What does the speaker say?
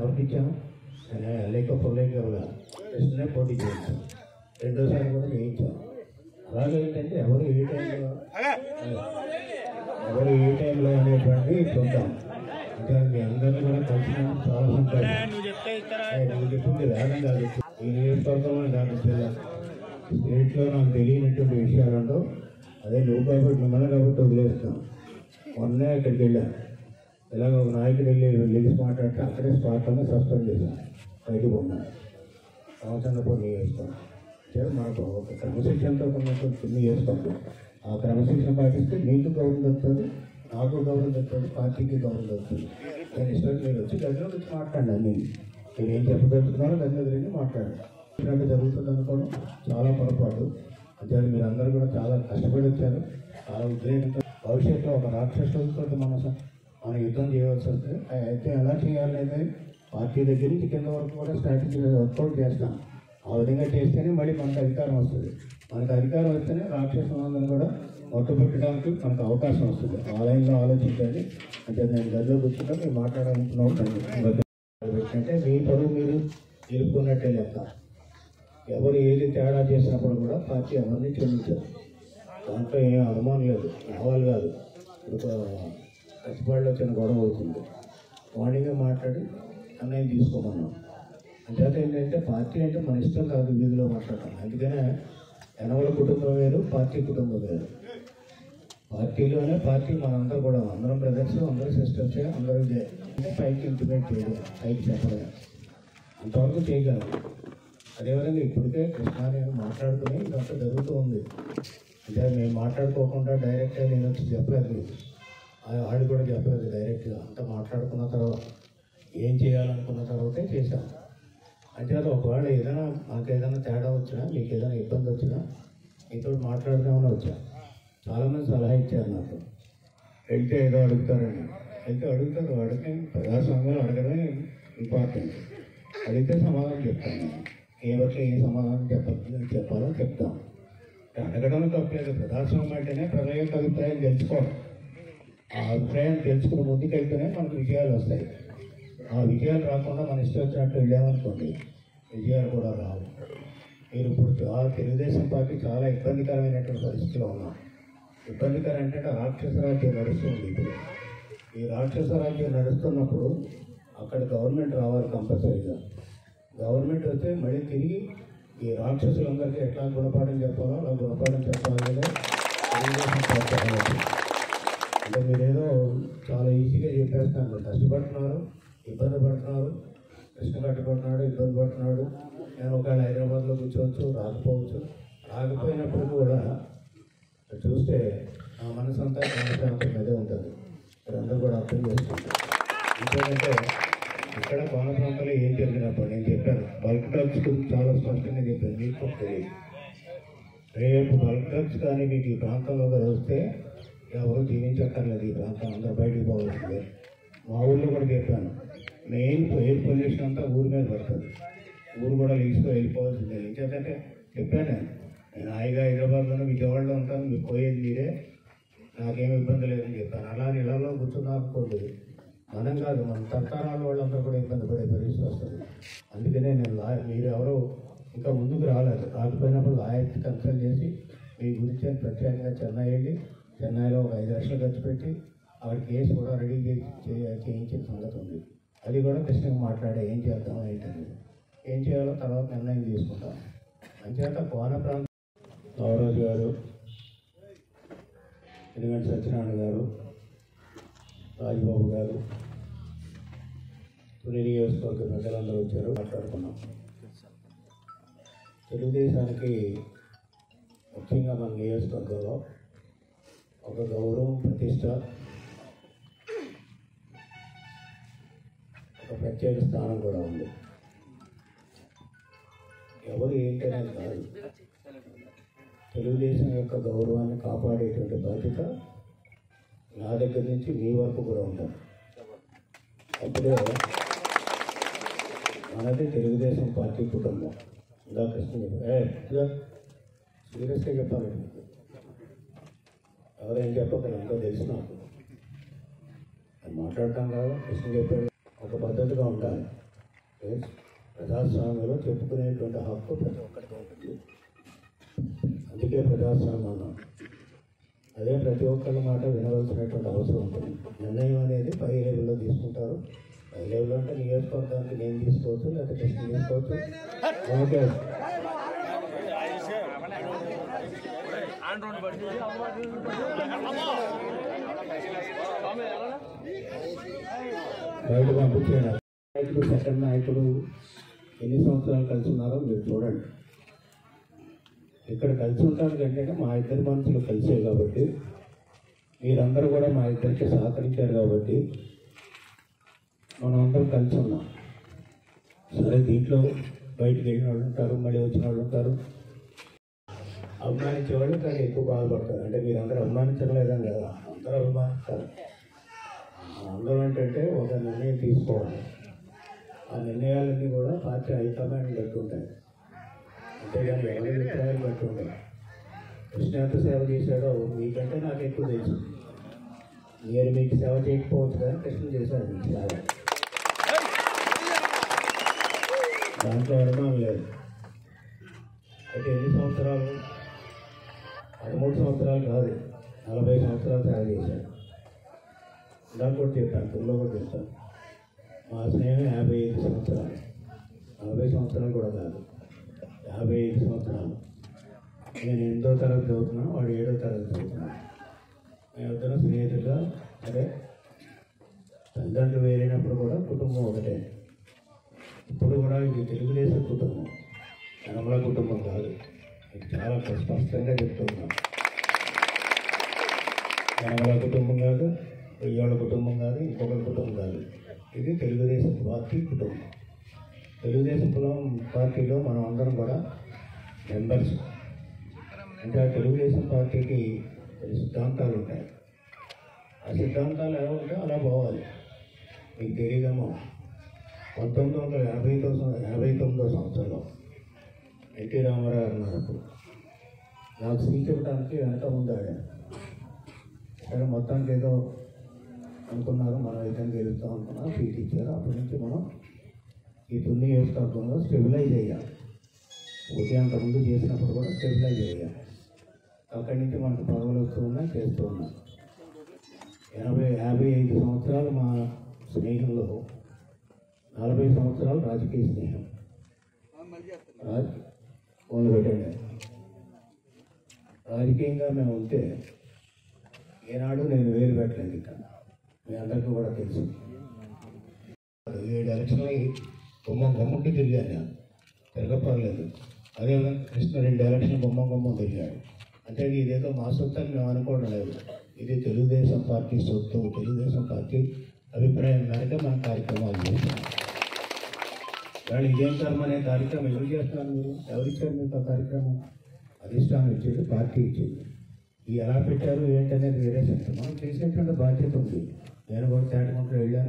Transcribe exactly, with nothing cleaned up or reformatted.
పంపించాము. లేక పొలేక కృష్ణనే పోటీ చేయించాం. రెండోసారి కూడా చేయించాం. అలాగే ఏంటంటే ఎవరు ఏ టైంలో ఎవరు ఏ టైంలో అనేటువంటిది చూద్దాం. అంటే మీ అందరినీ కూడా కలిసినందుకు చాలా సంతోషం. నువ్వు చెప్పింది వేదం కాదు, ఈ నియోజకవర్గంలో కాదు, స్టేట్లో నాకు తెలియనటువంటి విషయాలు ఉండవు. అదే నువ్వు కాబట్టి మిమ్మల్ని కాబట్టి వదిలేస్తాం. మొన్నే అక్కడికి వెళ్ళాను. ఇలాగ ఒక నాయకుడు వెళ్ళి లేచి మాట్లాడితే అక్కడే స్పాట్లోనే సస్పెండ్ చేశాను. బయటకు ఉన్నాను. సంవత్సరంలో నియోజకం మనకు ఒక క్రమశిక్షణతో ఉన్నటువంటి చిన్న చేసుకుంటాం. ఆ క్రమశిక్షణ పాటిస్తే నీకు గౌరవం దొరుకుతుంది, నాకు గౌరవం దొరుకుతుంది, పార్టీకి గౌరవం దొరుకుతుంది. నేను ఇష్టం మీరు వచ్చి గదిలో వచ్చి మాట్లాడినా నేను మీరు ఏం చెప్పదలుచుకున్నారో గది దగ్గర మాట్లాడాను. ఇలాంటి జరుగుతుంది అనుకోవడం చాలా పొరపాటు. అంటే మీరు అందరూ కూడా చాలా కష్టపడి వచ్చారు. చాలా ఉద్రేకంతో భవిష్యత్తులో ఒక రాక్షసులతో మన మనం యుద్ధం చేయవలసి వస్తుంది. అయితే ఎలా చేయాలనేది పార్టీ దగ్గర నుంచి కింద వరకు కూడా స్ట్రాటజీ వర్కౌట్ చేస్తాం. ఆ విధంగా చేస్తేనే మళ్ళీ మనకు అధికారం వస్తుంది. మనకు అధికారం వస్తేనే రాక్షసులందరినీ కూడా మొట్టపెట్టడానికి మనకు అవకాశం వస్తుంది. ఆలయంలో ఆలోచించండి. అంటే నేను గదిలో కూర్చుంటే మీరు మాట్లాడాలనుకున్నాను. అంటే మీ పరువు మీరు నిలుపుకున్నట్టే లెక్క. ఎవరు ఏది తేడా చేసినప్పుడు కూడా పార్టీ ఎవరిని చెల్లించారు. దాంట్లో ఏం అనుమానం లేదు. రావాలి కాదు. ఇప్పుడు కచ్చిపాడులో చిన్న గొడవ అవుతుంది. మార్నింగే మాట్లాడి అన్నయ్య తీసుకోమన్నాం. అంచేత ఏంటంటే పార్టీ అంటే మన ఇష్టం కాదు వీధిలో మాట్లాడటం. అందుకనే ఎనవల కుటుంబం వేరు, పార్టీ కుటుంబం వేరు. పార్టీలోనే పార్టీ మనందరూ కూడా అందరం బ్రదర్స్, అందరూ సిస్టర్స్, అందరూ పైకి ఇంటిమేట్ చేయడం, పైకి చెప్పడం అంతవరకు చేయగలం. అదేవిధంగా ఇప్పటికే కృష్ణ నేను మాట్లాడుకుని ఇదంతా జరుగుతూ ఉంది. అంటే మేము మాట్లాడుకోకుండా డైరెక్ట్గా నేను వచ్చి చెప్పలేదు, ఆడు కూడా చెప్పలేదు డైరెక్ట్గా. అంతా మాట్లాడుకున్న తర్వాత ఏం చేయాలనుకున్న తర్వాతే చేశాం. అంటే అది ఒకవేళ ఏదైనా మాకు ఏదైనా తేడా వచ్చినా, మీకు ఏదైనా ఇబ్బంది వచ్చినా మీతో మాట్లాడదామని వచ్చా. చాలామంది సలహా ఇచ్చారు నాకు. వెళ్తే ఏదో అడుగుతారని. వెళ్తే అడుగుతారు. అడిగితే ప్రజాస్వామ్యాలు అడగడమే ఇంపార్టెంట్. అడిగితే సమాధానం చెప్తాను. నేను ఏ బట్టి ఏ సమాధానం చెప్పాలి చెప్పాలో చెప్తాం. అడగడం తప్పలేదు. ప్రజాస్వామ్యం అంటేనే ప్రజల యొక్క అభిప్రాయం తెలుసుకోవడం. ఆ అభిప్రాయం తెలుసుకుని ముందుకెళ్తేనే మనకు విజయాలు వస్తాయి. ఆ విజయాలు రాకుండా మన ఇష్టం వచ్చినట్టు వెళ్ళామనుకోండి, విజయాలు కూడా రావు. మీరు ఇప్పుడు ఆ తెలుగుదేశం పార్టీ చాలా ఇబ్బందికరమైనటువంటి పరిస్థితిలో ఉన్నాం. ఇబ్బందికరం అంటే రాక్షస రాజ్యం నడుస్తుంది. ఇప్పుడు ఈ రాక్షస రాజ్యం నడుస్తున్నప్పుడు అక్కడ గవర్నమెంట్ రావాలి కంపల్సరీగా. గవర్నమెంట్ వస్తే మళ్ళీ తిరిగి ఈ రాక్షసులందరికీ ఎట్లా గుణపాఠం చెప్పాలో అలా గుణపాఠం చెప్పాలనే తెలుగుదేశం పార్టీ. అంటే మీరేదో చాలా ఈజీగా చెప్పేస్తున్నారు. కష్టపడుతున్నారు, ఇబ్బంది పడుతున్నారు. కృష్ణ కట్టుకుంటున్నాడు, ఇబ్బంది పడుతున్నాడు. నేను ఒకవేళ హైదరాబాద్లో కూర్చోవచ్చు, రాకపోవచ్చు. రాకపోయినప్పుడు కూడా చూస్తే ఆ మనసు అంతా మనసు మీదే ఉంటుంది. మీరందరూ కూడా అర్థం చేసుకుంటారు. ఇంకేంటంటే ఇక్కడ కోన ప్రాంతంలో ఏం జరిగినప్పుడు నేను చెప్పాను, బల్క్ డ్రగ్స్ గురించి చాలా స్పష్టంగా చెప్పాను. మీకు తెలియదు. రేపు బల్క్ డ్రగ్స్ కానీ మీకు ఈ ప్రాంతంలో వస్తే ఎవరు జీవించక్కర్లేదు. ఈ ప్రాంతం అందరూ బయటికి పోవాల్సిందే. మా ఊళ్ళో కూడా చెప్పాను, మెయిన్ ఎయిర్ పొల్యూషన్ అంతా ఊరి మీద పడుతుంది. ఊరు కూడా లీజులో వెళ్ళిపోవాల్సిందే. ఇంకేంటంటే చెప్పాను, నేను హాయిగా హైదరాబాద్లోనే విజయవాడలో ఉంటాను, మీరు పోయేది మీరే, నాకేమి ఇబ్బంది లేదని చెప్పాను. అలా ఇళ్లలో కూర్చున్నారు అనుకోండి, మనం కాదు మన తరతరాల వాళ్ళంతా కూడా ఇబ్బంది పడే పరిస్థితి వస్తుంది. అందుకనే నేను లా మీరు ఎవరో ఇంకా ముందుకు రాలేదు. రాకపోయినప్పుడు లాయర్కి కన్సల్ట్ చేసి మీ గురించి అని ప్రత్యేకంగా చెన్నై వెళ్ళి చెన్నైలో ఒక ఐదు లక్షలు ఖర్చు పెట్టి ఆవిడ కేసు కూడా రెడీ చేయించిన సంగతి ఉంది. అది కూడా కృష్ణగా మాట్లాడే ఏం చేద్దాం ఏంటంటే ఏం చేయాలో తర్వాత నిర్ణయం తీసుకుంటాం. అంచేత కోన ప్రాంతం నవరాజు గారు, ఎనిగంటి సత్యనారాయణ గారు, రాజబాబు గారు, తుని నియోజకవర్గ ప్రజలందరూ వచ్చారు, మాట్లాడుకున్నాం. తెలుగుదేశానికి ముఖ్యంగా మన నియోజకవర్గంలో ఒక గౌరవం, ప్రతిష్ట, ఒక ప్రత్యేక స్థానం కూడా ఉంది. ఎవరు ఏంటనేది కాదు, తెలుగుదేశం యొక్క గౌరవాన్ని కాపాడేటువంటి బాధ్యత నా దగ్గర నుంచి మీ వరకు కూడా ఉంటుంది. అప్పుడే మనది తెలుగుదేశం పార్టీ కుటుంబం. ఇంకా కృష్ణ చెప్పారు, సీరియస్గా చెప్పాలి. ఎవరేం చెప్పగలరు, అంతా తెలుసు నాకు. అది మాట్లాడటం కాదు. కృష్ణ చెప్పాడు, ఒక పద్ధతిగా ఉండాలి. ప్రజాస్వామ్యంలో చెప్పుకునేటువంటి హక్కు ప్రతి ఒక్కరికి ఉంటుంది. అందుకే ప్రజాస్వామ్యం అన్నాం. అదే ప్రతి ఒక్కరి మాట వినవలసినటువంటి అవసరం ఉంటుంది. నిర్ణయం అనేది పై లెవెల్లో తీసుకుంటారు. పై లెవెల్లో అంటే నియోజకవర్గానికి నేను తీసుకోవచ్చు, లేకపోతే కృష్ణ తీసుకోవచ్చు. ఓకే, బయట పంపించాను. నాయకుడు సెకండ్ నాయకుడు ఎన్ని సంవత్సరాలు కలిసి ఉన్నారో మీరు చూడండి. ఇక్కడ కలిసి ఉంటారు కంటే మా ఇద్దరి మనుషులు కలిసే కాబట్టి, మీరందరూ కూడా మా ఇద్దరికి సహకరించారు కాబట్టి మనం అందరం కలిసి ఉన్నాం. సరే, దీంట్లో బయటకు వెళ్ళిన వాళ్ళు ఉంటారు, మళ్ళీ వచ్చిన వాళ్ళు ఉంటారు, అభిమానించేవాళ్ళు కానీ ఎక్కువ బాధపడతారు. అంటే మీరు అందరూ అభిమానించడం లేదని కదా, అందరూ అభిమానిస్తారు. అందరూ ఏంటంటే ఒక నిర్ణయం తీసుకోవాలి. ఆ నిర్ణయాలన్నీ కూడా పార్టీ హైకమాండ్ బట్టి ఉంటాయి, అంతేగాని ఎవరి అభిప్రాయాలు బట్టి ఉంటాయి. కృష్ణ ఎంత సేవ చేశాడో మీకంటే నాకు ఎక్కువ తెలుసు. నేను మీకు సేవ చేయకపోవచ్చు కానీ కృష్ణ చేశాడు మీకు సేవ, దాంట్లో అనుమానం లేదు. అయితే ఎన్ని సంవత్సరాలు? పదమూడు సంవత్సరాలు కాదు, నలభై సంవత్సరాలు సేవ చేశాడు. దాని కూడా చెప్పాను, తుల్లో కూడా చెప్తాను. మా స్నేహం యాభై ఐదు సంవత్సరాలు, నలభై సంవత్సరాలు కూడా కాదు, యాభై ఐదు సంవత్సరాలు. నేను ఎనిమిదో తరగతి చదువుతున్నాను, వాడు ఏడో తరగతి చదువుతున్నాను. మేమిద్దరం స్నేహితులుగా, సరే తల్లిదండ్రులు వేరైనప్పుడు కూడా కుటుంబం ఒకటే. ఇప్పుడు కూడా ఇది తెలుగుదేశం కుటుంబం, యనమల కుటుంబం కాదు. ఇది చాలా స్పష్టంగా చెప్తున్నాం. యనమల కుటుంబం కాదు, వెయ్యోళ్ళ కుటుంబం కాదు, ఇంకొకరి కుటుంబం కాదు. ఇది తెలుగుదేశం పార్టీ కుటుంబం. తెలుగుదేశం పార్టీలో మనం అందరం కూడా మెంబర్స్. అంటే ఆ తెలుగుదేశం పార్టీకి సిద్ధాంతాలు ఉంటాయి. ఆ సిద్ధాంతాలు ఎలా ఉంటే అలా పోవాలి. మీకు తెలియదేమో, పంతొమ్మిది వందల ఎనభై తొమ్మిది ఎనభై తొమ్మిదో సంవత్సరంలో ఎన్టీ రామారావు అన్నారు. అప్పుడు నాకు సీట్ ఇవ్వడానికి వెనక ముందు ఆడాను. సరే, మొత్తానికి ఏదో అనుకున్నారు, మనం అయితే గెలుస్తాం అనుకున్నాం, సీట్ ఇచ్చారు. అప్పటి నుంచి మనం ఈ తుని నియోజకవర్గంలో స్టెబిలైజ్ అయ్యాం. ఉదయం అంతకుముందు చేసినప్పుడు కూడా స్టెబిలైజ్ అయ్యాం. అక్కడి నుంచి మనకు పదవులు వస్తూ ఉన్నాయి, చేస్తూ ఉన్నాం. ఎనభై యాభై ఐదు సంవత్సరాలు మా స్నేహంలో నలభై సంవత్సరాలు రాజకీయ స్నేహం. మొదలుపెట్టండి. రాజకీయంగా మేము ఉంటే ఏనాడు నేను వేలు పెట్టలేదు. ఇక్కడ మీ అందరికీ కూడా తెలుసు. ఏడు ఎలక్షన్లకి గుమ్మం గుమ్మకి తిరిగాను నేను, తిరగపర్లేదు. అదేవిధంగా కృష్ణ రెండు ఎలక్షన్ గుమ్మం గుమ్మం తిరిగాడు. అంటే ఇదేదో మా సొత్తు అని మేము అనుకోవడం లేదు. ఇది తెలుగుదేశం పార్టీ సొత్తు. తెలుగుదేశం పార్టీ అభిప్రాయం మేరకు మనం కార్యక్రమాలు చేస్తాం. వాళ్ళు ఇదేం కర్మ అనే కార్యక్రమం ఎవరు చేస్తున్నారు? మీరు ఎవరిచ్చారు మీకు ఆ కార్యక్రమం? అధిష్టానం ఇచ్చేది, పార్టీ ఇచ్చేది. ఈ ఎలా పెట్టారు ఏంటనేది వేరే చెప్తాం. మనం చేసేటువంటి బాధ్యత ఉంది. నేను కూడా తేటకుంటూ వెళ్ళాను.